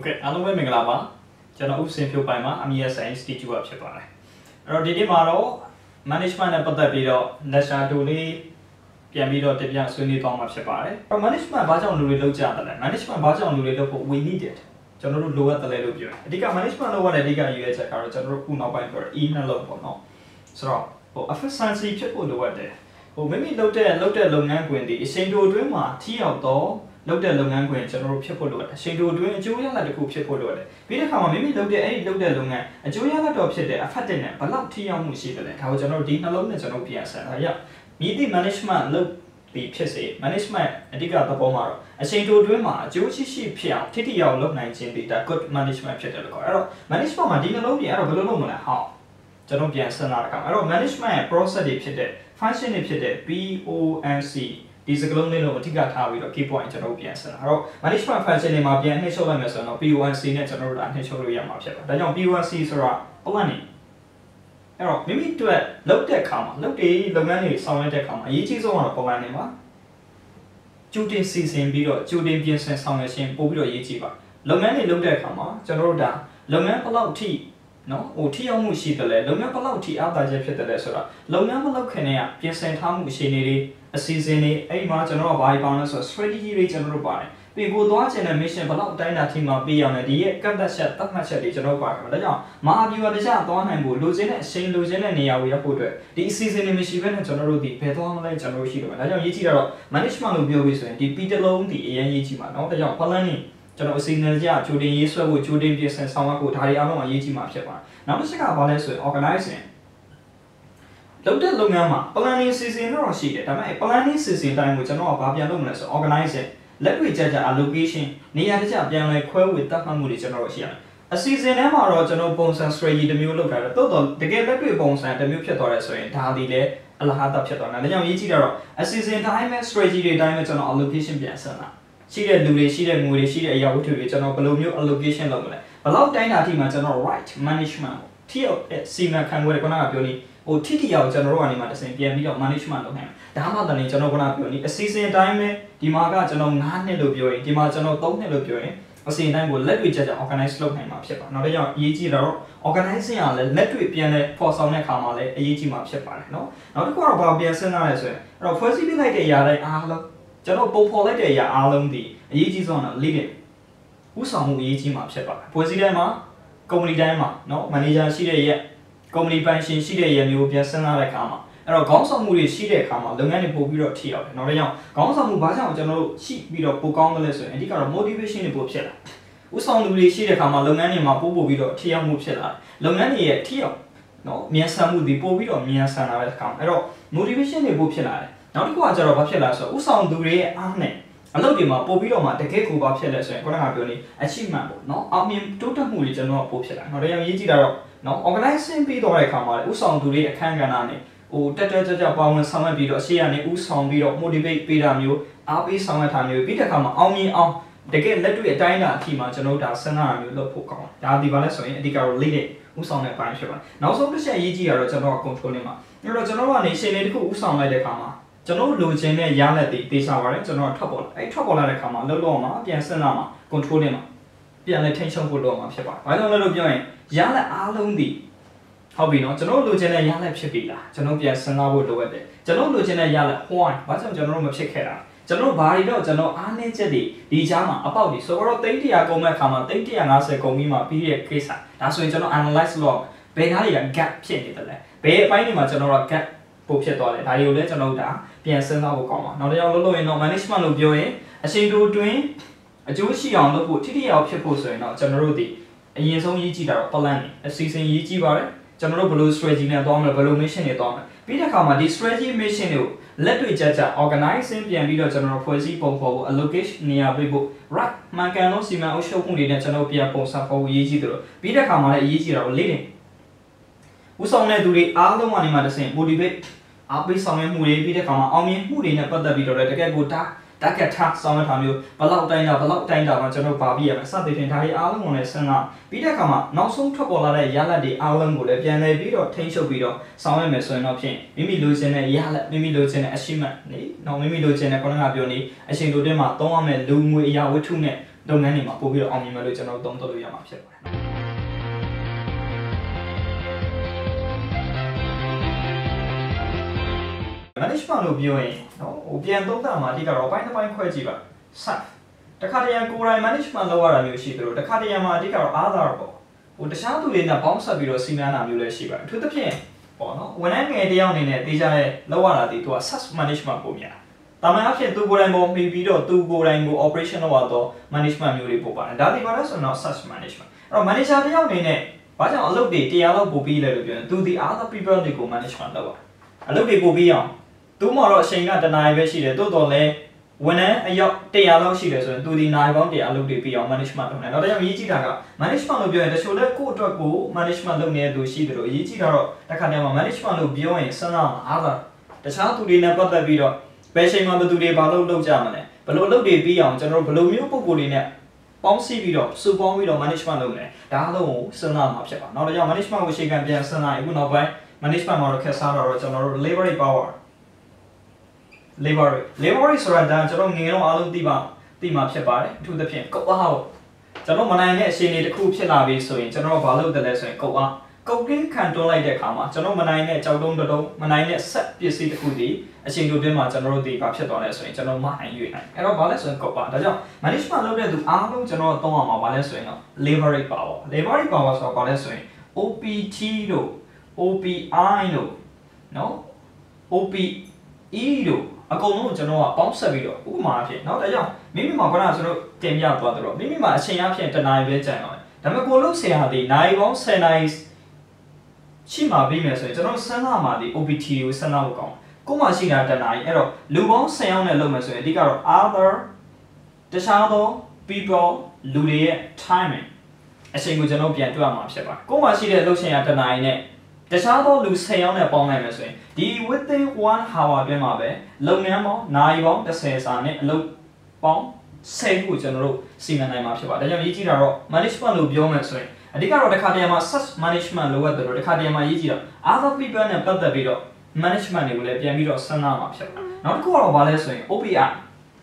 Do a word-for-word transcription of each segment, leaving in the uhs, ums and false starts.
Okay,အားလုံးပဲမင်္ဂလာပါကျွန်တော်ဥစဉ်ဖြိုးပိုင်မှာ အမီ S I Institute ကဖြစ်ပါတယ်အဲ့တော့ဒီနေ့မှာတော့ management နဲ့ပတ်သက်ပြီးတော့ lecture တူလေးပြန်ပြီးတော့တင်ပြဆွေးနွေးသွားမှာဖြစ်ပါတယ်အဲ့တော့ management ဘာကြောင့်လူတွေလုပ်ကြတယ်လဲ management ဘာကြောင့်လူတွေလုပ်ဖို့ we need it ကျွန်တော်တို့လိုအပ်တယ်လို့ပြောတယ်အဓိက management လုပ်ရတဲ့အဓိကရည်ရွယ်ချက်ကတော့ကျွန်တော်တို့ခုနောက်ပိုင်းပြောတဲ့ E နှလုံးပေါ့နော်ဆိုတော့ဟို efficiency ဖြစ်ဖို့လိုအပ်တယ်ဟိုမိမိလုပ်တဲ့လုပ်တဲ့လုပ်ငန်းခွင်ဒီအချိန်တိုအတွင်းမှာထိရောက်တော့လုပ်တဲ့လုပ်ငန်းခွင်ကျွန်တော်တို့ဖြစ်ဖို့လိုအပ်တယ်အချိန်တိုအတွင်းအကျိုးရလဒ်တစ်ခုဖြစ်ဖို့လိုအပ်တယ်ပြီးတဲ့အခါမှာမိမိလုပ်တဲ့အဲ့ဒီလုပ်တဲ့လုပ်ငန်းအကျိုးရလဒ်တော့ဖြစ်တဲ့ effective နဲ့ဘယ်လောက်ထိရောက်မှုရှိတယ်လဲဒါကိုကျွန်တော်တို့ဒီနှလုံးနဲ့ကျွန်တော်ပြန်ဆန်းတာရမြည်သည့် management လုပ်ပြီးဖြစ်စေ management အဓိကသဘောမှာတော့အချိန်တိုအတွင်းမှာအကျိုးရှိရှိဖြစ်အောင်ထိထိရောက်လုပ်နိုင်ခြင်းဒီဒါ good management ဖြစ်တယ်လို့ခေါ်တယ်အဲ့တော့ management မှာဒီနှလုံးပြင်အဲ့တော့ဘယ်လိုလုပ်မလဲဟောကျွန်တော်ပြန်စဉ်းစားရအောင်အဲ့တော့ management ရဲ့ process တွေဖြစ်တဲ့ function တွေဖြစ်တဲ့ P O N C ဒီစကလုံးလေးလုံးအထူးကထားပြီးတော့ key point ကျွန်တော်တို့ပြန်စဉ်းစားအဲ့တော့ management function တွေမှာပြန်နှိမ့်ချုပ်လိုက်မယ်ဆိုတော့ P O N C နဲ့ကျွန်တော်တို့ဒါနှိမ့်ချုပ်လို့ရမှာဖြစ်ပါတယ်ဒါကြောင့် P O N C ဆိုတာ planning အဲ့တော့မိမိတို့လုပ်တဲ့အခါမှာလုပ်တဲ့လုပ်ငန်းတွေဆောင်ရွက်တဲ့အခါမှာအရေးကြီးဆုံးကတော့ planning ပါကြိုတင်စီစဉ်ပြီးတော့ကြိုတင်ပြင်ဆင်ဆောင်ရွက်ခြင်းပို့ပြီးတော့အရေးကြီးပါလုပ်ငန်းတွေလုပ်တဲ့အခါမှာကျွန်တော်တို့ဒါလုပ်ငန်းဘယ်လောက်ထိနော်ဟိုထိရောက်မှုရှိတယ်လဲလုပ်ငန်းဘယ်လောက်ထိအားသာချက်ဖြစ်တယ်လဲဆိုတာလုပ်ငန်းမလုပ်ခင်တည်းကပြင်ဆင်ထားမှုအခြေအနေတွေအစီအစဉ်တွေအဲ့မှာကျွန်တော်တို့ဘာတွေပေါင်းလဲဆိုတော့ strategy တွေကျွန်တော်တို့ပါတယ်ပြီးကိုသွားချင်တဲ့ mission ဘယ်လောက်အတိုင်းအတာထိမှပေးရမယ်ဒီရဲ့ကတ်သက်ချက်သတ်မှတ်ချက်တွေကျွန်တော်ပါတယ်ဒါကြောင့်မဟာဗျူဟာတခြားသွားနိုင်ဖို့လိုချင်တဲ့အချိန်လိုချင်တဲ့နေရာကိုရောက်ဖို့အတွက်ဒီအစီအစဉ်တွေမရှိဘဲနဲ့ကျွန်တော်တို့ဒီဘယ်သွားမလဲကျွန်တော်တို့ရှိတော့မယ်ဒါကြောင့်ရေးကြည့်တော့ management လို့ပြောပြီးဆိုရင်ဒီ P တစ်လုံးဒီအရင်ရေးကြည့်ပါနော်ဒါကြောင့် planning ကျွန်တော်အစီအစဉ်ကြကြိုတင်ရေးဆွဲဖို့ကြိုတင်ပြင်ဆင်ဆောင်ရွက်ဖို့ဒါတွေအားလုံးအရေးကြီးမှာဖြစ်ပါတယ်နောက်တစ်ချက်ကဘာလဲဆိုရင် organizing လုပ်တဲ့လုပ်ငန်းမှာ planning စီစဉ်တော့ရှိတယ်ဒါပေမဲ့ planning စီစဉ်တိုင်းကိုကျွန်တော်ကဘာပြန်လုပ်မလဲဆို organizing လက်တွေ့ကြကြ allocation နေရာတကျပြန်လဲခွဲဝေတတ်မှတ်မှုတွေကျွန်တော်တို့ရှိရတယ်အစီအစဉ်ထဲမှာတော့ကျွန်တော်ပုံစံ strategy တစ်မျိုးလုပ်ထားတယ်တိုးတော့တကယ်လက်တွေ့ပုံစံတစ်မျိုးဖြစ်သွားတယ်ဆိုရင်ဒါဒီလေအလဟာတဖြစ်သွားတယ်ဒါကြောင့်ရေးကြည့်တော့အစီအစဉ်တိုင်းပဲ strategy တွေတိုင်းပဲကျွန်တော် allocation ပြန်ဆက်လာရှိတဲ့လူတွေရှိတဲ့ငွေတွေရှိတဲ့အရာဝတ္ထုတွေကျွန်တော်ဘယ်လိုမျိုး allocation လုပ်မလဲဘယ်လောက်တိုင်းတာအထိမှကျွန်တော် right management ထိရောက်စီမံခန့်ခွဲတဲ့ခုနကပြောနေဟိုထိထိရောက်ကျွန်တော်တို့ကနေမှတစ်စင်ပြန်ပြီးတော့ management လုပ်နိုင်တယ်ဒါမှတည်းကျွန်တော်ခုနကပြောနေအစီအစဉ်တိုင်းပဲဒီမှာကကျွန်တော်၅နှစ်လို့ပြောရင်ဒီမှာကျွန်တော်၃နှစ်လို့ပြောရင်အစီအစဉ်တိုင်းကိုလက်တွေ့ကြကြ organize လုပ်နိုင်မှာဖြစ်ပါနောက်တစ်ယောက်အရေးကြီးတော့ organizing ကလည်းလက်တွေ့ပြန်လဲပေါ်ဆောင်တဲ့အခါမှာလည်းအရေးကြီးမှာဖြစ်ပါတယ်เนาะနောက်တစ်ခုကတော့ဘာပြန်စဉ်းစားရဲဆိုရင်အဲ့တော့ဖွဲ့စည်းပေးလိုက်တဲ့အရာတိုင်းအားလုံးကျွန်တော်ပုံဖော်လိုက်တဲ့အရာအားလုံးဒီအရေးကြီးဆုံးတော့ leading ဥဆောင်မှုအရေးကြီးမှာဖြစ်ပါတယ်ဖွဲ့စည်းတိုင်းမှာ company တိုင်းမှာเนาะ manager ရှိတဲ့ရဲ့ company ပိုင်ရှင်ရှိတဲ့ရဲ့မျိုးပြန်စဉ်းစားတဲ့အခါမှာအဲ့တော့ခေါင်းဆောင်မှုတွေရှိတဲ့အခါမှာလုပ်ငန်းတွေပို့ပြီးတော့ထိရောက်တယ်နောက်တစ်ယောက်ခေါင်းဆောင်မှုဘာကြောင့်ကျွန်တော်တို့ရှိပြီးတော့ပိုကောင်းတယ်လဲဆိုရင်အဓိကတော့ motivation တွေပို့ဖြစ်လာဥဆောင်လူတွေရှိတဲ့အခါမှာလုပ်ငန်းတွေမှာပို့ပို့ပြီးတော့ထိရောက်မှုဖြစ်လာတယ်လုပ်ငန်းတွေရဲ့ထိရောက်နော်မြန်ဆန်မှုတွေပို့ပြီးတော့မြန်ဆန်လာတဲ့အခါမှာအဲ့တော့ motivation တွေပို့ဖြစ်လာတယ်နောက်တစ်ခုကကျတော့ဘာဖြစ်လာဆိုဥဆောင်သူတွေရဲ့အားနဲ့အလုပ်တွေမှာပို့ပြီးတော့မှတကယ်ကိုဘာဖြစ်လဲဆိုရင်ခုနကပြောနေ achievement ပေါ့နော်အောင်မြင်တိုးတက်မှုတွေကျွန်တော်ပို့ဖြစ်လာနောက်တစ်ယောက်ရေးကြည့်တာတော့နော် organizing ပြီးတော့တဲ့အခါမှာဥဆောင်သူတွေရဲ့အခန်းကဏ္ဍနဲ့ဟိုတက်တက်ကြကြပါဝင်ဆောင်ရွက်ပြီးတော့ရှေ့ကနေဥဆောင်ပြီးတော့ motivate ပေးတာမျိုးအားပေးဆောင်ရွက်တာမျိုးပြီးတဲ့အခါမှာအောင်မြင်အောင်တကယ်လက်တွေ့အတိုင်းအတာအထိမှာကျွန်တော်တို့ဒါစဉ်းစားရမျိုးလုပ်ဖို့ကောင်းတယ်ဒါဒီပါလဲဆိုရင်အဓိကတော့ lead ဥဆောင်တဲ့ပိုင်းဖြစ်ပါတယ်နောက်ဆုံးတစ်ချက်အရေးကြီးတာတော့ကျွန်တော်က controlling မှာအဲ့တော့ကျွန်တော်ကနေရှေ့လေးတစ်ခုဥဆောင်လိုက်တဲ့အခါမှာကျွန်တော်လိုချင်တဲ့ရလဒ်တွေတေချာပါတယ်ကျွန်တော်ထွက်ပေါ်လာအဲ့ထွက်ပေါ်လာတဲ့အခါမှာလှုပ်လို့မှာပြန်စဉ်းစားမှာ controlling မှာပြန်လဲထိန်းချုပ်ဖို့လုပ်မှာဖြစ်ပါတယ်ဘာကြောင့်လဲလို့ပြောရင်ရလဒ်အားလုံးဒီဟုတ်ပြီနော်ကျွန်တော်လိုချင်တဲ့ရလဒ်ဖြစ်ပြီလားကျွန်တော်ပြန်စဉ်းစားဖို့လိုအပ်တယ်ကျွန်တော်လိုချင်တဲ့ရလဒ် why ဘာကြောင့်ကျွန်တော်တို့မဖြစ်ခဲ့တာကျွန်တော်ဘာတွေတော့ကျွန်တော်အားနည်းချက်တွေဒီကြားမှာအပေါက်တွေဆိုတော့တိတ်တရာကုန်မဲ့အခါမှာတိတ်တရာ၅၀ကုန်ပြီးမှပြီးတဲ့ case ဒါဆိုရင်ကျွန်တော် analyze လုပ်ဘယ်ကားတွေက gap ဖြစ်နေတယ်လဲဘယ်အပိုင်းတွေမှာကျွန်တော်တို့ gap ပို့ဖြစ်သွားလဲဒါတွေကိုလည်းကျွန်တော်တို့ဒါပြန်စဉ်းစားဖို့ကောင်းပါနောက်တစ်ယောက်လို့လို့ရင်တော့ management လို့ပြောရင်အချိန်တိုအတွင်းအကျိုးရှိအောင်လုပ်ဖို့ထိထိရောက်ဖြစ်ဖို့ဆိုရင်တော့ကျွန်တော်တို့ဒီအရင်ဆုံးရေးကြည့်တာတော့ plan နေအစီအစဉ်ရေးကြည့်ပါတယ်ကျွန်တော်တို့ဘယ်လို strategy နဲ့သွားမလဲဘယ်လို mission တွေသွားမလဲပြီးတဲ့အခါမှာဒီ strategy mission တွေကိုလက်တွေ့ကြကြ organizing ပြန်ပြီးတော့ကျွန်တော်တို့ဖွဲ့စည်းပုံဖော်ဖို့ allocation နေရာပေးဖို့ right မှန်ကန်လို့စီမံအုပ်ချုပ်မှုတွေနဲ့ကျွန်တော်ပြန်ပုံစံဖော်ဖို့ရေးကြည့်တယ်လို့ပြီးတဲ့အခါမှာလည်းအရေးကြီးတာကို leading ဥဆောင်တဲ့သူတွေအားလုံးကနေမှတစ်ဆင့် motivate အားပေးဆောင်ရွက်မှုတွေပြီးတဲ့အခါမှာအောင်မြင်မှုတွေနဲ့ပတ်သက်ပြီးတော့လည်းတကယ်ကိုတာတကက်ထားဆောင်ရွက်တာမျိုးဘလောက်တိုင်းတာဘလောက်တိုင်းတာမှာကျွန်တော်ပါပြီးရမယ်စသဖြင့်ဒါတွေအားလုံးကိုလည်းစဉ်းစားပြီးတဲ့အခါမှာနောက်ဆုံးထွက်ပေါ်လာတဲ့ရလဒ်တွေအားလုံးကိုလည်းပြန်လည်ပြီးတော့ထိန်းချုပ်ပြီးတော့ဆောင်ရွက်မယ်ဆိုရင်တော့ဖြင့်မိမိလိုချင်တဲ့ရလဒ်မိမိလိုချင်တဲ့ achievement နေတော့မိမိလိုချင်တဲ့ခုနကပြောနေအချိန်တိုတွင်းမှာသုံးရမယ့်လူငွေအရာဝတ္ထုနဲ့လုပ်ငန်းတွေမှာပို့ပြီးတော့အောင်မြင်မယ်လို့ကျွန်တော်သုံးသပ်လို့ရမှာဖြစ်ပါတယ်management လို့ပြောရင်နော်ဟိုပြန်သုံးသပ်မှာအဓိကတော့ပိုင်းတစ်ပိုင်းခွဲကြည့်ပါ staff တခါတရံကိုယ်တိုင် management လုပ်ရတာမျိုးရှိသလိုတခါတရံမှာအဓိကတော့ other ပေါ့ဟိုတခြားသူတွေနဲ့ပေါင်းဆက်ပြီးတော့စီမံတာမျိုးလည်းရှိပါတယ်အထူးသဖြင့်ပေါ့နော်ဝန်ထမ်းငယ်တယောက်အနေနဲ့တေးကြတဲ့လောက်ရတာဒီသူက staff management ပုံများတာမန်အဖြစ်သူကိုယ်တိုင်ပေါ်မှီပြီးတော့သူကိုယ်တိုင်ကို operation လုပ်ရတော့ management မျိုးတွေပို့ပါတယ်ဒါဒီပါလဲဆိုတော့ staff management အဲ့တော့ manager တယောက်အနေနဲ့ဘာကြောင့်အလုပ်တွေတရားလောက်ပို့ပြီးလဲလို့ပြောရင်သူဒီ other people တွေကို management လုပ်ရအလုပ်တွေပို့ပြီးအောင်သူမှတော့အချိန်ကတနားရီပဲရှိတယ်တိုးတော်လဲဝန်ထမ်းအယောက်တရာလောက်ရှိတယ်ဆိုရင်သူဒီနိုင်ပေါင်းတရာအလုပ်တွေပြီးအောင် management လုပ်နေတော့တရားရေးကြည့်တာက management လို့ပြောရင်တချို့လဲကိုယ့်အတွက်ကို management လုပ်နေတဲ့သူရှိတယ်လို့ရေးကြည့်တာတော့တစ်ခါတည်းမှာ management လို့ပြောရင်စဉ်းစားမှာအားသာတခြားသူတွေနဲ့ပတ်သက်ပြီးတော့ဘယ်ချိန်မှာဘယ်သူတွေဘာလို့လုပ်ကြမလဲဘယ်လိုလုပ်တွေပြီးအောင်ကျွန်တော်တို့ဘယ်လိုမျိုးပုံကိုယ်တွေနဲ့ပေါင်းစည်းပြီးတော့စုပေါင်းပြီးတော့ management လုပ်နေဒါအလုံးကိုစဉ်းစားမှာဖြစ်ပါနောက်တော့ management ကိုရှေ့ကပြန်စဉ်းစားရင်အခုနောက်ပိုင်း management မှာတော့ခက်စားတော့ကျွန်တော်တို့ labor power labor labor ဆိုတာဒါကျွန်တော်ငယ်တော့အားလုံးသိပါသိမှာဖြစ်ပါတယ်အထူးသဖြင့်ကုတ်အားကိုကျွန်တော်မနိုင်တဲ့အချိန်တွေတစ်ခုဖြစ်လာပြီဆိုရင်ကျွန်တော်ဘာလုပ်တယ်လဲဆိုရင်ကုတ်အားကုတ်ကင်းခံတွန်းလိုက်တဲ့အခါမှာကျွန်တော်မနိုင်တဲ့ကြောက်တုံးတုံးမနိုင်တဲ့ဆက်ပစ္စည်းတစ်ခုဒီအချိန်တို့တွင်းမှာကျွန်တော်တို့ဒီဘာဖြစ်သွားလဲဆိုရင်ကျွန်တော်မနိုင်ရွေ့နိုင်အဲ့တော့ဘာလဲဆိုရင်ကုတ်အားဒါကြောင့် management လုပ်တဲ့သူအားလုံးကျွန်တော်သုံးရမှာဘာလဲဆိုရင်တော့ labor power labor power ဆိုတာဘာလဲဆိုရင် O P T တို့ O P I တို့နော် O P E တို့အကုန်လုံးကျွန်တော်ကပေါင်းဆက်ပြီးတော့ဥပမာအဖြစ်เนาะဒါကြောင့်မိမိမှာခုနကကျွန်တော်တင်ပြသွားတော့မိမိမှာအချိန်အဖြစ်တနားရီပဲကြံတော့တယ်ဒါပေမဲ့ကိုလုံးဆရာဒီနိုင်ပေါင်းဆယ်နာရီရှိမှပြီးမယ်ဆိုရင်ကျွန်တော်စမ်းလာမှာဒီ O P T ကိုစမ်းလာဖို့ကောင်းကိုမှရှိတာတနားရီအဲ့တော့လူပေါင်းဆယ်ယောက်နဲ့လုပ်မယ်ဆိုရင်အဓိကတော့ other တခြားသော people လူတွေရဲ့ timing အချိန်ကိုကျွန်တော်ပြန်တွေ့ရမှာဖြစ်ပါကိုမှရှိတဲ့လုပ်ရှင်ရတနားရီနဲ့တခြားသောလူဆယ်ယောက်နဲ့ပေါင်းလိုက်မယ်ဆိုရင်ဒီ within one hour အတွင်းမှာပဲလုပ်ငန်းပေါင်းနိုင်ပေါင်းတစ်ဆယ်စာနဲ့အလုပ်ပေါင်းဆယ်ခုကိုကျွန်တော်တို့စီမံနိုင်မှာဖြစ်ပါတယ်ဒါကြောင့်ရေးကြည့်တာတော့ management လို့ပြောမယ်ဆိုရင်အဓိကတော့တစ်ခါတည်းမှာ such management လို့ရတယ်တော့တစ်ခါတည်းမှာရေးကြည့်တော့ other people နဲ့ပတ်သက်ပြီးတော့ management တွေကိုလည်းပြန်ပြီးတော့စဉ်းစားမှာဖြစ်ပါတယ်နောက်တစ်ခုကတော့ဘာလဲဆိုရင် O P I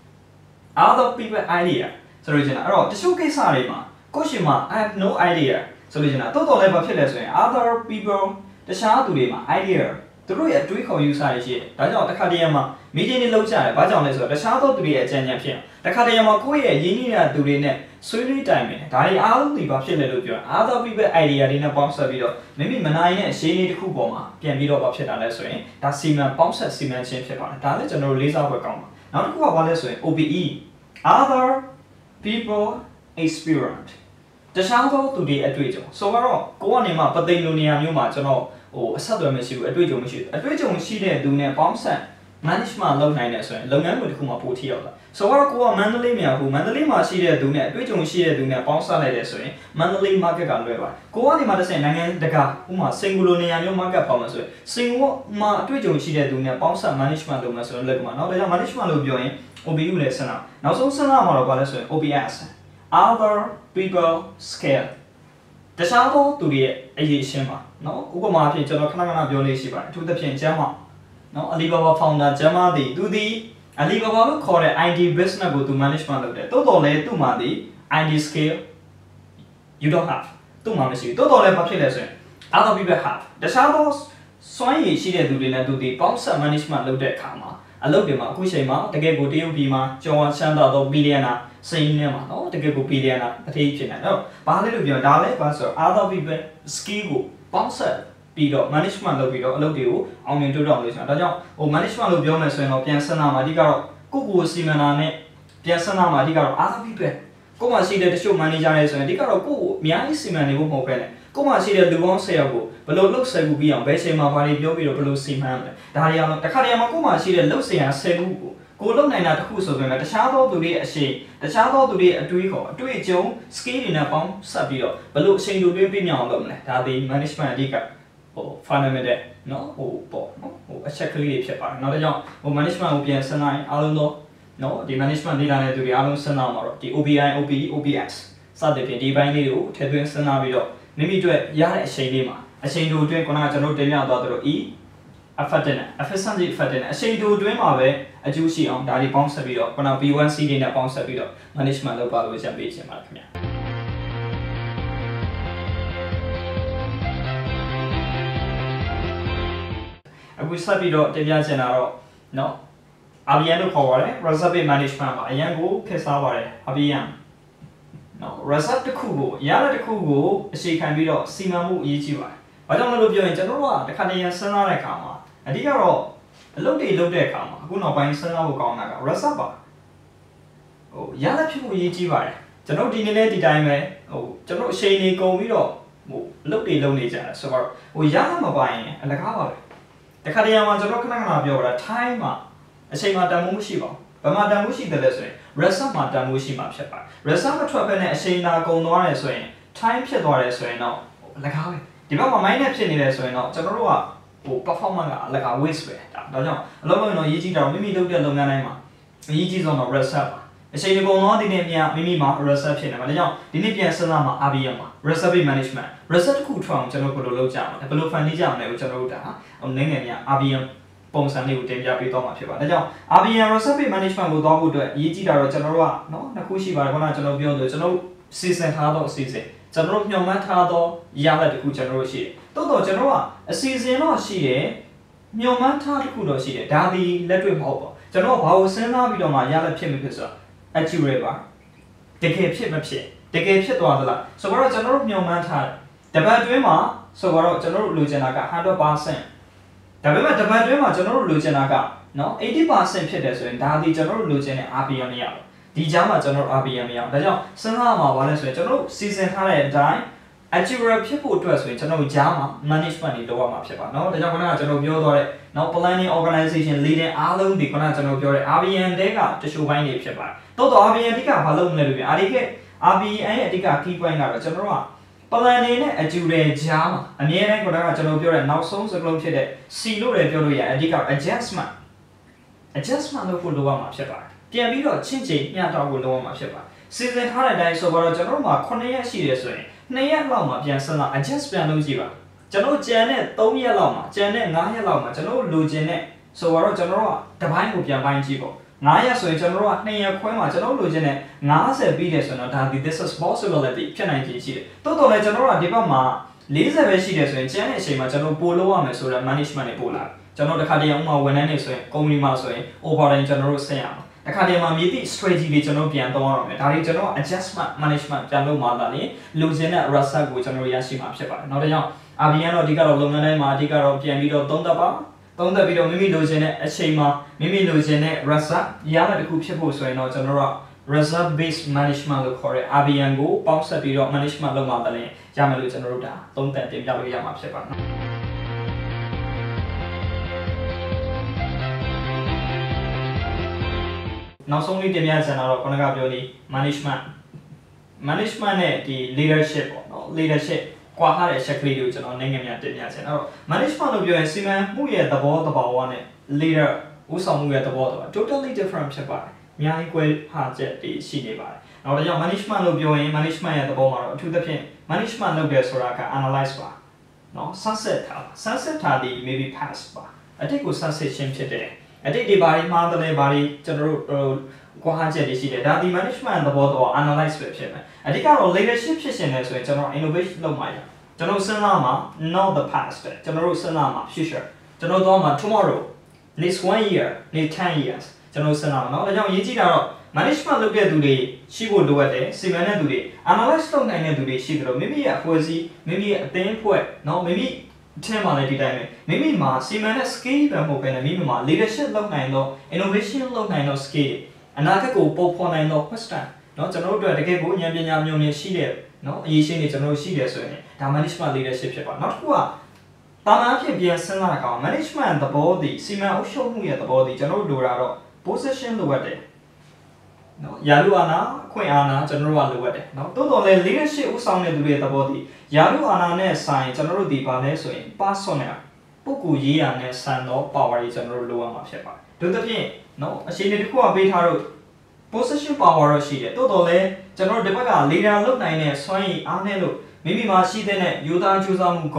other people idea ဆိုလို့ကျင်တာအဲ့တော့တချို့ကိစ္စတွေမှာကိုရှင်မှာ I have no idea ဆိုလို့ကျင်တာတော်တော်လည်းဘာဖြစ်လဲဆိုရင် other people တခြားသူတွေမှာ idea သူတို့ရဲ့အတွေးခေါ်ယူဆရရှိတယ်ဒါကြောင့်တစ်ခါတည်းမှာ meeting တွေလုပ်ကြတယ်ဘာကြောင့်လဲဆိုတော့တခြားသောသူတွေရဲ့အကြံဉာဏ်ဖြစ်တစ်ခါတည်းမှာကိုယ့်ရဲ့ရင်းနှီးတဲ့သူတွေနဲ့ဆွေးနွေးတိုင်ပင်ဒါတွေအားလုံးဒီဘာဖြစ်လဲလို့ပြောရင် other people idea တွေနဲ့ပေါင်းစပ်ပြီးတော့မိမိမနိုင်တဲ့ရှင်းလေးတစ်ခုပေါ်မှာပြန်ပြီးတော့ဘာဖြစ်တာလဲဆိုရင်ဒါစီမံပေါင်းဆက်စီမံခြင်းဖြစ်ပါတယ်ဒါလည်းကျွန်တော်တို့လေးစားဖို့ကောင်းပါနောက်တစ်ခုကဘာလဲဆိုရင် O P E other people experience တခြားသောသူတွေအတွေ့အကြုံဆိုတော့ကိုကနေမှပသိမ်လိုနေရာမျိုးမှာကျွန်တော်ဟိုအဆက်အသွယ်မရှိဘူးအတွေ့အကြုံမရှိဘူးအတွေ့အကြုံရှိတဲ့သူနဲ့ပေါင်းဆက် management လုပ်နိုင်တယ်ဆိုရင်လုပ်ငန်းတွေတစ်ခုမှပိုထိရောက်လာဆိုတော့ကိုကမန္တလေးမှာဟိုမန္တလေးမှာရှိတဲ့သူနဲ့အတွေ့အကြုံရှိတဲ့သူနဲ့ပေါင်းဆက်လိုက်တယ်ဆိုရင်မန္တလေး market ကလွယ်ပါတယ်ကိုကနေမှတစ်ဆင့်နိုင်ငံတကာဥပမာစင်ကာပူလိုနေရာမျိုး market ပေါင်းလို့ဆိုရင်စင်ကာပူမှာအတွေ့အကြုံရှိတဲ့သူနဲ့ပေါင်းဆက် management လုပ်မယ်ဆိုရင်လက်ကမှာနောက်ဒါကြောင့် management လို့ပြောရင် O P U လည်းစဉ်းစားနောက်ဆုံးစဉ်းစားမှာတော့ဘာလဲဆိုရင် O P S other people scale တခြားသောသူတွေရဲ့အရေးရှင်းပါနော်ဥပမာအဖြစ်ကျွန်တော်ခဏခဏပြောလေးရှိပါတယ်အထူးသဖြင့်ကျမ်းမနော် Alibaba founder ကျမ်းမသည်သူသည် Alibaba လို့ခေါ်တဲ့ I T business ကိုသူ management လုပ်တယ်တိုးတော်လဲသူ့မှာဒီ I T scale you don't have သူ့မှာမရှိဘူးတိုးတော်လဲဘာဖြစ်လဲဆိုရင် other people have တခြားသောစွမ်းရည်ရှိတဲ့သူတွေနဲ့သူဒီပေါင်းဆက် management လုပ်တဲ့အခါမှာအလုပ်တွေမှာအခုချိန်မှာတကယ်ကိုတရုတ်ပြည်မှာကျော်ဝါချမ်းသာသောဘီလီယံနာစိန်နေမှာနော်တကယ်ကိုဘီလီယံနာအထေးဖြစ်နေတယ်အဲ့တော့ဘာလဲလို့ပြောဒါလဲဘာဆိုတော့ other people skill ကိုပေါင်းဆက်ပြီးတော့ management လုပ်ပြီးတော့အလုပ်တွေကိုအောင်မြင်တိုးတက်အောင်လုပ်ချင်တာဒါကြောင့်ဟို management လို့ပြောမယ်ဆိုရင်တော့ပြန်စဉ်းစားမှာအဓိကတော့ကိုကိုစီမံတာနဲ့ပြန်စဉ်းစားမှာအဓိကတော့ other people ကိုမှရှိတဲ့တချို့ manager တွေဆိုရင်အဓိကတော့ကိုကိုအများကြီးစီမံနေဖို့မဟုတ်ပဲနဲ့ကိုမှရှိတဲ့လူပေါင်းဆယ်ယောက်ကိုဘယ်လိုလုပ်ဆယ်ခုပြီးအောင်ဘယ်ချိန်မှာဘာတွေပြောပြီးတော့ဘယ်လိုစီမံမလဲဒါတွေအောင်တခါတည်းမှာကိုမှရှိတဲ့လုပ်ဆယ်ရာဆယ်ခုကိုကိုလုံနိုင်တာတစ်ခုဆိုပေမဲ့တခြားသောသူတွေအရှိတခြားသောသူတွေအတွေးခေါ်အတွေ့အကြုံ skill တွေနဲ့ပေါင်းဆက်ပြီးတော့ဘယ်လိုအချိန်တိုတွင်းပြမြောက်အောင်လုပ်မလဲဒါဒီ management အဓိကဟို fundamental နော်ဟိုပေါ့နော်ဟိုအချက်ကလေးတွေဖြစ်ပါတယ်နောက်တစ်ကြောင့်ဟို management ကိုပြန်စဉ်းစားရင်အားလုံးသောနော်ဒီ management လေ့လာတဲ့သူတွေအားလုံးစဉ်းစားမှာတော့ဒီ O P I O P E O P S စသဖြင့်ဒီဘိုင်းလေးကိုထည့်သွင်းစဉ်းစားပြီးတော့မိမိတို့ရတဲ့အချိန်လေးမှာအချိန်တိုအတွင်းခုနကကျွန်တော်တင်ပြသွားသလို E effectiveness efficiency effectiveness အချိန်တိုအတွင်းမှာပဲအကျိုးရှိအောင်ဒါတွေပေါင်းဆက်ပြီးတော့ခုန B one C တွေနဲ့ပေါင်းဆက်ပြီးတော့ management လုပ်ပါလို့ရပေးချင်ပါတယ်ခင်ဗျာအခုဆက်ပြီးတော့တင်ပြချင်တာတော့เนาะ R B M လို့ခေါ်ပါတယ် reserve management ပါအရင်ကိုခက်စားပါတယ် R B M เนาะ reserve တစ်ခုကိုရတဲ့တစ်ခုကိုအခြေခံပြီးတော့စီမံမှုအရေးကြီးပါတယ်ဘာကြောင့်လဲလို့ပြောရင်ကျွန်တော်တို့ကတစ်ခါတည်းရစဉ်းစားတဲ့အခါမှာအဓိကတော့အလုပ်တွေလုပ်တဲ့အခါမှာအခုနောက်ပိုင်းစဉ်းစားဖို့ကောင်းတာက reserve ပါဟိုရတဲ့ဖြစ်ဖို့အရေးကြီးပါတယ်ကျွန်တော်ဒီနေ့လည်းဒီတိုင်းပဲဟိုကျွန်တော်အချိန်နေကုန်ပြီးတော့ဟိုအလုပ်တွေလုပ်နေကြတယ်ဆိုတော့ဟိုရတဲ့မပိုင်ရင်အလကားပါပဲတခါတည်းရမှာကျွန်တော်ခဏခဏပြောတာ time မှာအချိန်မှာတန်ဖိုးမရှိပါဘူးဘာမှတန်ဖိုးရှိတယ်လဲဆိုရင် reserve မှာတန်ဖိုးရှိမှာဖြစ်ပါတယ် reserve မထွက်ဘဲနဲ့အချိန်သာကုန်သွားတယ်ဆိုရင် time ဖြစ်သွားတယ်ဆိုရင်တော့အလကားပဲဒီဘက်မှာ minus ဖြစ်နေတယ်ဆိုရင်တော့ကျွန်တော်တို့ကဟို performance ကအလကား waste ပဲဒါဒါကြောင့်အလုပ်လုပ်ရင်တော့ရေးကြည့်တာမိမိလုပ်တဲ့လုပ်ငန်းတိုင်းမှာအရေးကြီးဆုံးတော့ reserve ပါအချိန်ဒီကုန်သွားတဲ့နေ့မြမိမိမှာ reserve ဖြစ်နေမှာဒါကြောင့်ဒီနေ့ပြန်စဉ်းစားမှာ R B M မှာ reserve management reserve တစ်ခုထွအောင်ကျွန်တော်ဘယ်လိုလုပ်ကြမလဲဘယ်လို fund ကြမလဲကိုကျွန်တော်တို့ဒါဟိုနည်းငယ်များ R B M ပုံစံလေးကိုတင်ပြပေးသွားမှာဖြစ်ပါတယ်ဒါကြောင့် R B M reserve management ကိုသွားဖို့အတွက်အရေးကြီးတာတော့ကျွန်တော်တို့ကနော်နှစ်ခုရှိပါတယ်ခုနကကျွန်တော်ပြောလို့ကျွန်တော်စီစဉ်ထားတော့စီစဉ်ကျွန်တော်တို့ညှော်မှန်းထားသောရလဒ်တစ်ခုကျွန်တော်တို့ရှိတယ်တိုးတော့ကျွန်တော်ကအစီအစဉ်တော့ရှိတယ်ညှော်မှန်းထားတစ်ခုတော့ရှိတယ်ဒါဒီလက်တွေ့မဟုတ်ပါဘူးကျွန်တော်ဘာကိုစဉ်းစားပြီးတော့မှရလဒ်ဖြစ်မဖြစ်ဆိုတော့ accurate ပါတကယ်ဖြစ်မဖြစ်တကယ်ဖြစ်သွားသလားဆိုတော့ကျွန်တော်တို့ညှော်မှန်းထားတပတ်အတွင်းမှာဆိုတော့ကျွန်တော်တို့လိုချင်တာက one hundred percent ဒါပေမဲ့တပတ်အတွင်းမှာကျွန်တော်တို့လိုချင်တာကနော် eighty percent ဖြစ်တယ်ဆိုရင်ဒါဒီကျွန်တော်တို့လိုချင်တဲ့ R B M မရဘူးဒီကြားမှာကျွန်တော်တို့ R B M မရဘူးဒါကြောင့်စဉ်းစားမှာပါလဲဆိုရင်ကျွန်တော်တို့စီစဉ်ထားတဲ့အတိုင်း accurate ဖြစ်ဖို့အတွက်ဆိုရင်ကျွန်တော်တို့ကြားမှာ management တွေလုပ်ရမှာဖြစ်ပါเนาะဒါကြောင့်ခုနကကျွန်တော်ပြောသွားတဲ့နော် planning organization leading အားလုံးဒီခုနကကျွန်တော်ပြောတဲ့ R B M တဲကတချို့ပိုင်းတွေဖြစ်ပါတယ်တိုးတော့ R B M အဓိကဘာလုပ်မလဲလို့ပြော R D K R B M ရဲ့အဓိက key point ကတော့ကျွန်တော်တို့က planning နဲ့ accurate ကြားမှာအများတိုင်းခုနကကျွန်တော်ပြောတဲ့နောက်ဆုံးစကလုံးဖြစ်တဲ့ C လို့လည်းပြောလို့ရတယ်အဓိက adjustment adjustment လုပ်ဖို့လိုရမှာဖြစ်ပါတယ်ပြန်ပြီးတော့ချင်းချင်းညှတော့ဖို့လိုရမှာဖြစ်ပါတယ်စီစဉ်ထားတဲ့အတိုင်းဆိုတော့ကျွန်တော်တို့မှာnineရက်ရှိတယ်ဆိုရင်twoရက်လောက်မှာပြန်ဆက်လာ adjust ပြန်လုပ်ကြည့်ပါကျွန်တော်ကြံတဲ့threeရက်လောက်မှာကြံတဲ့fiveရက်လောက်မှာကျွန်တော်လိုချင်တဲ့ဆိုတော့ကျွန်တော်ကတပိုင်းကိုပြန်ပိုင်းကြည့်ပေါ့fiveရက်ဆိုရင်ကျွန်တော်တို့ကtwoရက်ခွဲမှာကျွန်တော်လိုချင်တဲ့fiftyပြီးတယ်ဆိုတော့ဒါဒီ this is possibility ဖြစ်နိုင်ခြေရှိတယ်တိုးတော်လည်းကျွန်တော်တို့ကဒီဘက်မှာfortyပဲရှိတယ်ဆိုရင်ကျန်တဲ့အချိန်မှာကျွန်တော်ပို့လို့ရမယ်ဆိုတော့ management တွေပို့လာကျွန်တော်တခါတည်းဥမာဝန်ထမ်းတွေဆိုရင် company မှာဆိုရင် overtime ကျွန်တော်တို့ဆက်ရအောင်တခါတည်းမှာမြေတိ strategy တွေကျွန်တော်ပြန်သုံးရအောင်မယ်ဒါတွေကျွန်တော် adjustment management ပြန်လုပ်မှသာလေလိုချင်တဲ့ result ကိုကျွန်တော်ရရှိမှာဖြစ်ပါတယ်နောက်တစ်ကြောင့် R B M တော့အဓိကတော့လုပ်ငန်းတိုင်းမှာအဓိကတော့ပြန်ပြီးတော့သုံးသပ်ပါသုံးသပ်ပြီးတော့မိမိလိုချင်တဲ့အချိန်မှာမိမိလိုချင်တဲ့ result ရမယ့်တစ်ခုဖြစ်ဖို့ဆိုရင်တော့ကျွန်တော်တို့ result based management လို့ခေါ်တဲ့ R B M ကိုပေါင်းစပ်ပြီးတော့ management လုပ်မှသာလေရမယ်လို့ကျွန်တော်တို့ဒါသုံးသပ်တင်ပြလို့ရမှာဖြစ်ပါတယ်နောက်ဆုံးလေးတင်ပြချင်တာတော့ခုနကပြောနေ management management နဲ့ဒီ leadership ပေါ့နော် leadership ကွာထားတဲ့ check လေးတွေကိုကျွန်တော်နိုင်ငံများတင်ပြချင်အဲ့တော့ management လို့ပြောရင်စီမံမှုရဲ့သဘောတဘာဝနဲ့ leader ဦးဆောင်မှုရဲ့သဘောတဘာ totally different ဖြစ်ပါတယ်အများကြီးကွဲဟာချက်တွေရှိနေပါတယ်နောက်ဒါကြောင့် management လို့ပြောရင် management ရဲ့သဘောမှာတော့အထူးသဖြင့် management လုပ်တယ်ဆိုတာက analyze ပါနော် sunset ထား sunset ထားဒီ maybe past ပါအတိတ်ကို sunset ရှင်းဖြစ်တယ်အတိတ်တွေဘာတွေမှားတယ်လဲဘာတွေကျွန်တော်တို့ကွာဟချက်တွေရှိတယ်ဒါဒီ management သဘောတော့ analyze ပဲဖြစ်မယ်အဓိကတော့ leadership ဖြစ်ရှင်တယ်ဆိုရင်ကျွန်တော် innovation လုပ်မှာရကျွန်တော်စဉ်းစားမှာ not the past ကျွန်တော်တို့စဉ်းစားမှာ future ကျွန်တော်တော့မှာ tomorrow next one year next ten years ကျွန်တော်စဉ်းစားမှာเนาะဒါကြောင့်ရေးကြည့်တာတော့ management လုပ်တဲ့သူတွေရှိဖို့လိုအပ်တယ်စီမံတဲ့သူတွေ analyze လုပ်နိုင်တဲ့သူတွေရှိတယ်လို့မိမိရဲ့အဖွဲ့အစည်းမိမိရဲ့အသင်းအဖွဲ့เนาะမိမိအထင်မှာလည်းဒီတိုင်းပဲမိမိမှာစီမံတဲ့ skill ပဲမဟုတ်ဘဲနဲ့မိမိမှာ leadership လုပ်နိုင်တော့ innovation လုပ်နိုင်တော့ skill အနာဂတ်ကိုပုံဖော်နိုင်တော့ question เนาะကျွန်တော်တို့အတွက်တကယ်ကိုဉာဏ်ပညာမျိုးမြင်ရှိတဲ့เนาะအရေးရှင်းနေကျွန်တော်တို့ရှိတယ်ဆိုရင်ဒါ management leadership ဖြစ်ပါနောက်တစ်ခုကတာမန်အဖြစ်ပြန်စဉ်းစားတာကောင် management သဘောတည်စီမံအုပ်ချုပ်မှုရဲ့သဘောတည်ကျွန်တော်တို့လိုတာတော့ position လိုအပ်တယ်เนาะယာလူအာနာခွင့်အာနာကျွန်တော်တို့ကလိုအပ်တယ်เนาะတိုးတော်လဲ leadership ဥဆောင်တဲ့သူတွေသဘောတည်ယာလူအာနာနဲ့ဆိုင်ကျွန်တော်တို့ဒီပါလဲဆိုရင် personal ပုဂ္ဂိုလ်ရေးရာနဲ့ဆန်တော့ power တွေကျွန်တော်တို့လိုအပ်မှာဖြစ်ပါတယ်တို့သဖြင့်เนาะအခြေအနေတစ်ခုကပေးထားတော့ position power တော့ရှိတယ်တိုးတော်လဲကျွန်တော်တို့ဒီဘက်က leader လုပ်နိုင်တဲ့စွမ်းရည်အားနဲ့လို့မိမိမှာရှိတဲ့ယူသားကြိုးစားမှုကို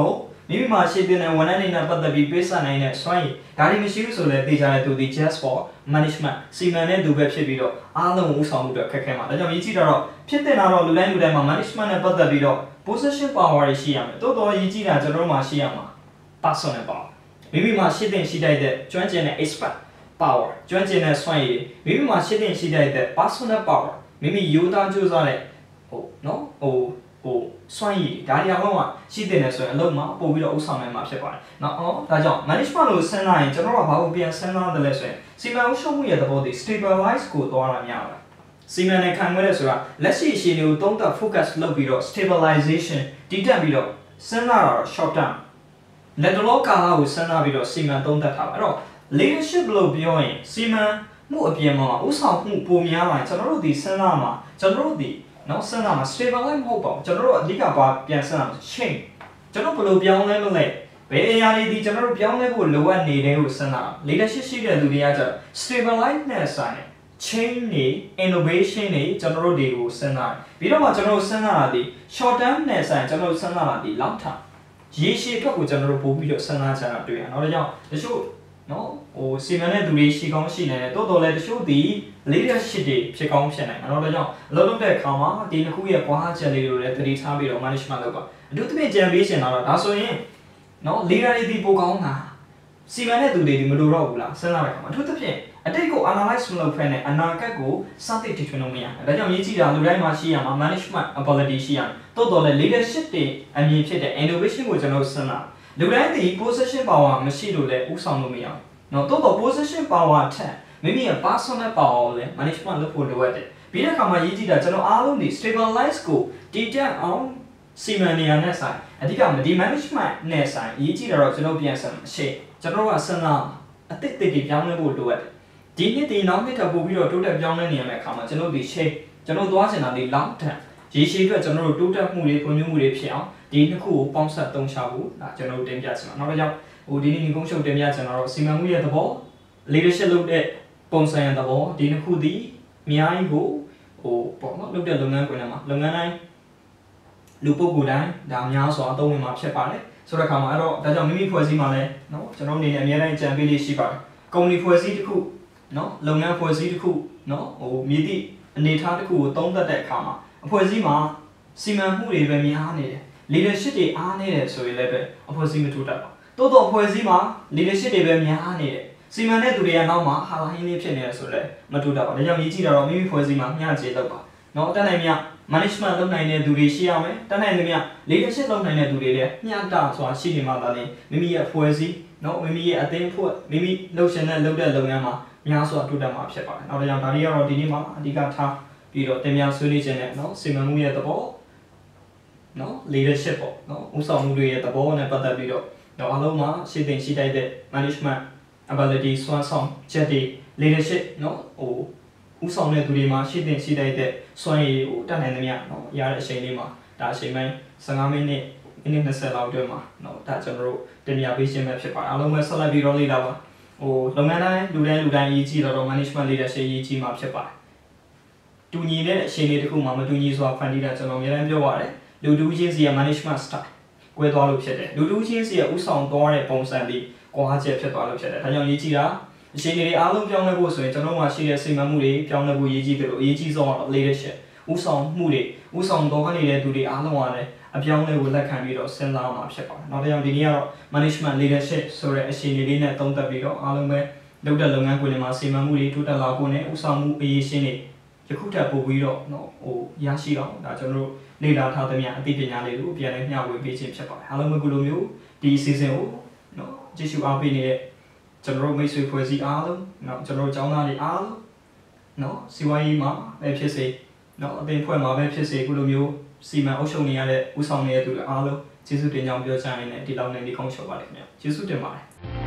မိမိမှာရှိတဲ့ဝန်ထမ်းတွေနဲ့ပတ်သက်ပြီးပေးဆက်နိုင်တဲ့စွမ်းရည်ဒါတွေမရှိဘူးဆိုလည်းသိကြတဲ့သူဒီ just for management စီမံတဲ့သူပဲဖြစ်ပြီးတော့အားလုံးဦးဆောင်မှုအတွက်ခက်ခဲမှာဒါကြောင့်ရေးကြည့်တော့ဖြစ်တဲ့တော့လူတိုင်းလူတိုင်းမှာ management နဲ့ပတ်သက်ပြီးတော့ position power တွေရှိရမယ်တိုးတော်ရေးကြည့်တာကျွန်တော်တို့မှာရှိရမှာ personal power မိမိမှာရှိတဲ့ရှိတဲ့ကျွမ်းကျင်တဲ့ expert power ကျွမ်းကျင်တဲ့စွမ်းရည်မိမိမှာရှိတဲ့ရှိတဲ့ personal power မိမိယူသားကြိုးစားတဲ့ဟိုနော်ဟိုဟိုစွမ်းရည်ဒါတွေအောင်ကရှိတဲ့ဆိုရင်အလုံးမှာပို့ပြီးတော့ဥဆောင်နိုင်မှာဖြစ်ပါတယ်။နော်အော်ဒါကြောင့် management လို့စဉ်းစားရင်ကျွန်တော်တို့ကဘာလို့ပြန်စဉ်းစားတယ်လဲဆိုရင်စီမံဥဆောင်မှုရဲ့သဘောတည် stabilize ကိုသွားရများပါတယ်။စီမံနဲ့ခံခွဲတဲ့ဆိုတာလက်ရှိအခြေအနေကိုသုံးသပ် focus လုပ်ပြီးတော့ stabilization တည်တက်ပြီးတော့စဉ်းစားတာ short term လက်တော်ကာလကိုစဉ်းစားပြီးတော့စီမံသုံးသပ်ထားပါအဲ့တော့ leadership လို့ပြောရင်စီမံမှုအပြင်မှာဥဆောင်မှုပုံများလာရင်ကျွန်တော်တို့ဒီစဉ်းစားမှာကျွန်တော်တို့ဒီနော်စဉ်းစားမှာ stabilize မဟုတ်ပါဘူးကျွန်တော်တို့အဓိကပါပြန်စဉ်းစားမှာ change ကျွန်တော်ဘယ်လိုပြောင်းလဲမလဲဘယ်အရာတွေဒီကျွန်တော်တို့ပြောင်းလဲဖို့လိုအပ်နေတယ်ကိုစဉ်းစား leadership ရှိတဲ့လူတွေကကျတော့ stabilize နဲ့ဆိုင် change နေ innovation နေကျွန်တော်တို့တွေကိုစဉ်းစားပြီးတော့မှကျွန်တော်တို့စဉ်းစားတာဒီ short term နဲ့ဆိုင်ကျွန်တော်တို့စဉ်းစားတာဒီ long term ရေရှည်အတွက်ကိုကျွန်တော်တို့ပို့ပြီးတော့စဉ်းစားကြတာတွေ့ရအောင်ဒါကြောင့်တချို့နော်ဟိုစီမံတဲ့သူတွေရှိကောင်းရှိနေတယ်တိုးတော်လည်းတချို့ဒီ leadership တွေဖြစ်ကောင်းဖြစ်နိုင်တယ်နော်ဒါကြောင့်အလုပ်လုပ်တဲ့အခါမှာဒီတစ်ခုရဲ့ကွာဟချက်လေးတွေလည်းသတိထားပြီးတော့ management လုပ်ပါအထူးသဖြင့်ကြံပေးရှင်လာတော့ဒါဆိုရင်နော် leader တွေဒီပိုကောင်းတာစီမံတဲ့သူတွေဒီမလိုတော့ဘူးလားစဉ်းစားလိုက်ပါအထူးသဖြင့်အတိတ်ကို analyze မလုပ်ဖ ೇನೆ အနာဂတ်ကိုစတင်တည်ထွင်လို့မရဘူးဒါကြောင့်ရေးကြည့်တာလူတိုင်းမှာရှိရမှာ management ability ရှိရမယ်တိုးတော်လည်း leadership တွေအမြင်ဖြစ်တဲ့ innovation ကိုကျွန်တော်စဉ်းစားလူတိုင်းဒီ position power မရှိလို့လည်းဥဆောင်လို့မရဘူးနော်တိုးတော့ position power ထက်မိမိရဲ့ personal power ကိုလည်း management လုပ်ဖို့လိုအပ်တယ်ပြီးတဲ့အခါမှာရေးကြည့်တာကျွန်တော်အားလုံးဒီ stabilize ကိုတည်တက်အောင်စီမံနေရတဲ့ဆိုင်အဓိကဒီ management နဲ့ဆိုင်ရေးကြည့်တာတော့ကျွန်တော်ပြန်ဆက်အရှိကျွန်တော်ကစဉ်းစားအသစ်တစ်တွေပြောင်းလဲဖို့လိုအပ်တယ်ဒီနှစ်ဒီနောက်နှစ်ထပ်ပို့ပြီးတော့တိုးတက်ပြောင်းလဲနေရမယ့်အခါမှာကျွန်တော်ဒီ shape ကျွန်တော်သွားချင်တာဒီ long term ရေရှည်အတွက်ကျွန်တော်တို့တိုးတက်မှုတွေဖွံ့ဖြိုးမှုတွေဖြစ်အောင်ဒီနှစ်ခုကိုပေါင်းစပ်သုံးချဖို့ဒါကျွန်တော်တင်ပြချင်တာနောက်တစ်ကြောင့်ဟိုဒီနေ့ညီကုန်းချုပ်တင်ပြချင်တာတော့စီမံမှုရဲ့သဘော leadership လုပ်တဲ့ပုံစံရဲ့သဘောဒီနှစ်ခုဒီအများကြီးကိုဟိုပေါ့နော်လုပ်တဲ့လုပ်ငန်းခွင်ထဲမှာလုပ်ငန်းတိုင်းလူပုဂ္ဂိုလ်တိုင်းဒါများစွာအသုံးဝင်မှာဖြစ်ပါတယ်ဆိုတဲ့အခါမှာအဲ့တော့ဒါကြောင့်မိမိဖွဲ့စည်းမှာလဲနော်ကျွန်တော်အနေနဲ့အများတိုင်းကြံပေးလေးရှိပါတယ်ကုမ္ပဏီဖွဲ့စည်းတစ်ခုနော်လုပ်ငန်းဖွဲ့စည်းတစ်ခုနော်ဟိုမြည်သည့်အနေအထားတစ်ခုကိုသုံးသပ်တဲ့အခါမှာအဖွဲ့အစည်းမှာစီမံမှုတွေပဲများနေတယ် leadership တွေအားနေတယ်ဆိုရင်လည်းပဲအဖွဲ့အစည်းမထူတတ်ပါတိုးတော့အဖွဲ့အစည်းမှာ leadership တွေပဲများနေတယ်စီမံတဲ့သူတွေကနောက်မှာဟာလာဟင်းလေးဖြစ်နေတယ်ဆိုလည်းမထူတတ်ပါဒါကြောင့်ရေးကြည့်တာတော့မိမိဖွဲ့စည်းမှာမျှခြေလောက်ပါနော်တက်နိုင်မြ management လုပ်နိုင်တဲ့သူတွေရှိရမယ်တက်နိုင်မြ leadership လုပ်နိုင်တဲ့သူတွေလည်းမျှတစွာရှိနေမှသာလေမိမိရဲ့ဖွဲ့စည်းနော်မိမိရဲ့အသင်းဖွဲ့မိမိလှုပ်ရှင်တဲ့လုပ်တဲ့လုပ်ငန်းမှာများစွာထူတတ်မှာဖြစ်ပါတယ်နောက်ဒါကြောင့်ဒါတွေကတော့ဒီနေ့မှာအဓိကထားပြီးတော့တင်ပြဆွေးနွေးခြင်းနဲ့နော်စီမံမှုရဲ့သဘောနော် leadership ပေါ့နော်ဥဆောင်မှုတွေရဲ့သဘောနဲ့ပတ်သက်ပြီးတော့တော့အားလုံးမှာရှင်းတင်ရှိတိုက်တဲ့ management ability စွမ်းဆောင်ချက်တွေ leadership နော်ဟိုဥဆောင်တဲ့သူတွေမှာရှင်းတင်ရှိတိုက်တဲ့စွမ်းရည်ဟိုတက်နိုင်သမျှနော်ရတဲ့အချိန်လေးမှာဒါအချိန်ပိုင်းfifteenမိနစ်မိနစ်twentyလောက်အတွင်းမှာနော်ဒါကျွန်တော်တို့တင်ပြပေးခြင်းပဲဖြစ်ပါတယ်အားလုံးပဲဆက်လက်ပြီးတော့လေ့လာပါဟိုလုပ်ငန်းတိုင်းလူတိုင်းလူတိုင်းအရေးကြီးတော့ management leadership အရေးကြီးမှာဖြစ်ပါတယ်တူညီတဲ့အချိန်လေးတစ်ခုမှမတူညီစွာဖန်တီးတာကျွန်တော်အများကြီးပြောပါတယ်လူတူချင်းစီရဲ့ management style ကွဲသွားလို့ဖြစ်တယ်လူတူချင်းစီရဲ့ဥဆောင်သွားတဲ့ပုံစံဒီကွာချက်ဖြစ်သွားလို့ဖြစ်တယ်ဒါကြောင့်ရေးကြည့်တာအချိန်တွေအားလုံးပြောင်းလဲဖို့ဆိုရင်ကျွန်တော်မှရှိတဲ့စိတ်မှမှုတွေပြောင်းလဲဖို့ရေးကြည့်တယ်လို့အရေးကြီးဆုံးကတော့ leadership ဥဆောင်မှုတွေဥဆောင်တော်နေတဲ့သူတွေအားလုံးကလည်းအပြောင်းလဲကိုလက်ခံပြီးတော့စဉ်းစားမှာဖြစ်ပါတယ်နောက်တစ်ယောက်ဒီနေ့ကတော့ management leadership ဆိုတဲ့အချိန်လေးနဲ့သုံးသပ်ပြီးတော့အားလုံးပဲလုပ်တဲ့လုပ်ငန်းခွင်တွေမှာစီမံမှုတွေတိုးတက်လာဖို့နဲ့ဥဆောင်မှုအရေးရှင်းတွေယခုထပ်ပို့ပြီးတော့နော်ဟိုရရှိအောင်ဒါကျွန်တော်တို့လေ့လာထားသမျှအသိပညာလေးတွေကိုပြန်လည်မျှဝေပေးခြင်းဖြစ်ပါတယ်အားလုံးပဲခုလိုမျိုးဒီ season ကိုနော်ကြည့်ရှုအားပေးနေတဲ့ကျွန်တော်တို့မိတ်ဆွေဖွဲ့စည်းအားလုံးနော်ကျွန်တော်တို့ကျောင်းသားတွေအားလုံးနော်စီဝိုင်းကြီးမှာပဲဖြစ်စေနော်အပင်ဖွဲ့မှာပဲဖြစ်စေခုလိုမျိုးစီမံအုပ်ချုပ်နေရတဲ့ဥဆောင်နေတဲ့သူတွေအားလုံးကျေးဇူးတင်ကြောင်းပြောချင်နေတယ်ဒီလောက်နဲ့ဒီကောင်းချုပ်ပါလိမ့်ခင်ဗျာကျေးဇူးတင်ပါတယ်